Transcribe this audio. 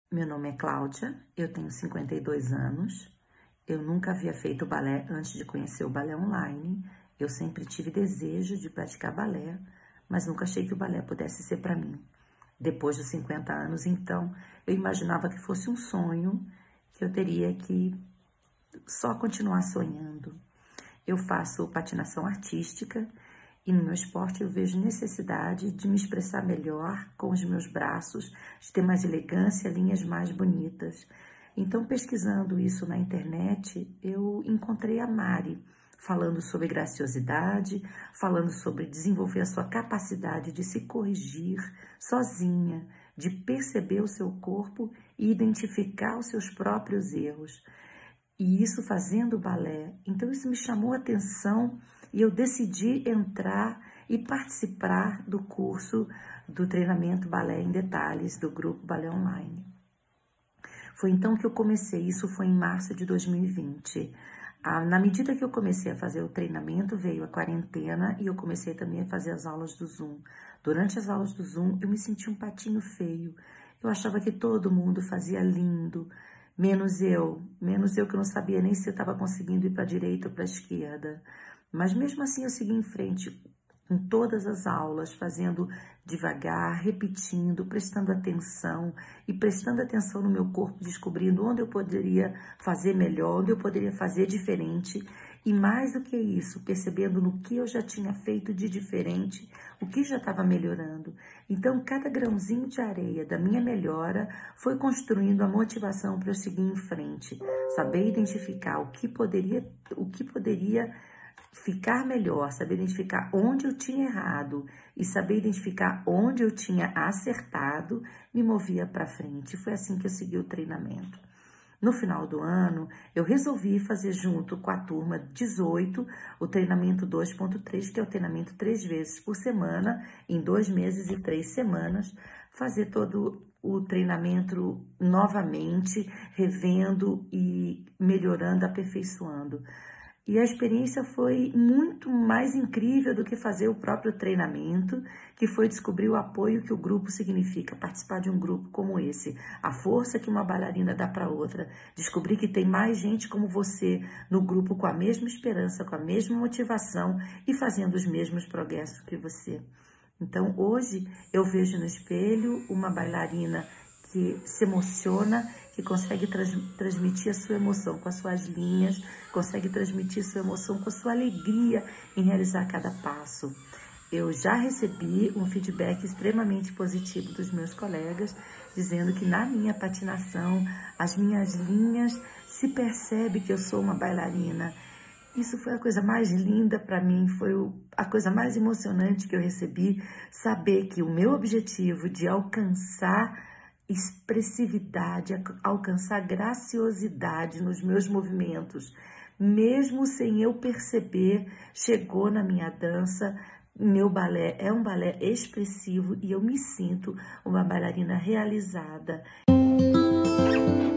Meu nome é Cláudia, eu tenho 52 anos, eu nunca havia feito balé antes de conhecer o balé online, eu sempre tive desejo de praticar balé, mas nunca achei que o balé pudesse ser para mim. Depois dos 50 anos, então, eu imaginava que fosse um sonho, que eu teria que só continuar sonhando. Eu faço patinação artística e no meu esporte eu vejo necessidade de me expressar melhor com os meus braços, de ter mais elegância, linhas mais bonitas. Então, pesquisando isso na internet, eu encontrei a Mari, falando sobre graciosidade, falando sobre desenvolver a sua capacidade de se corrigir sozinha, de perceber o seu corpo e identificar os seus próprios erros. E isso fazendo balé. Então isso me chamou a atenção e eu decidi entrar e participar do curso do treinamento Balé em Detalhes do grupo Balé Online. Foi então que eu comecei, isso foi em março de 2020. Na medida que eu comecei a fazer o treinamento, veio a quarentena e eu comecei também a fazer as aulas do Zoom. Durante as aulas do Zoom, eu me senti um patinho feio. Eu achava que todo mundo fazia lindo, menos eu que não sabia nem se eu estava conseguindo ir para a direita ou para a esquerda. Mas mesmo assim eu segui em frente com todas as aulas, fazendo devagar, repetindo, prestando atenção e prestando atenção no meu corpo, descobrindo onde eu poderia fazer melhor, onde eu poderia fazer diferente. E mais do que isso, percebendo no que eu já tinha feito de diferente, o que já estava melhorando. Então, cada grãozinho de areia da minha melhora foi construindo a motivação para eu seguir em frente. Saber identificar o que poderia ficar melhor, saber identificar onde eu tinha errado e saber identificar onde eu tinha acertado, me movia para frente. Foi assim que eu segui o treinamento. No final do ano, eu resolvi fazer junto com a turma 18 o treinamento 2.3, que é o treinamento 3 vezes por semana, em 2 meses e 3 semanas, fazer todo o treinamento novamente, revendo e melhorando, aperfeiçoando. E a experiência foi muito mais incrível do que fazer o próprio treinamento, que foi descobrir o apoio que o grupo significa, participar de um grupo como esse, a força que uma bailarina dá para outra, descobrir que tem mais gente como você no grupo com a mesma esperança, com a mesma motivação e fazendo os mesmos progressos que você. Então, hoje, eu vejo no espelho uma bailarina que se emociona, que consegue transmitir a sua emoção com as suas linhas, consegue transmitir sua emoção com a sua alegria em realizar cada passo. Eu já recebi um feedback extremamente positivo dos meus colegas, dizendo que na minha patinação, as minhas linhas, se percebe que eu sou uma bailarina. Isso foi a coisa mais linda para mim, foi a coisa mais emocionante que eu recebi, saber que o meu objetivo de alcançar expressividade, alcançar graciosidade nos meus movimentos, mesmo sem eu perceber, chegou na minha dança. Meu balé é um balé expressivo e eu me sinto uma bailarina realizada.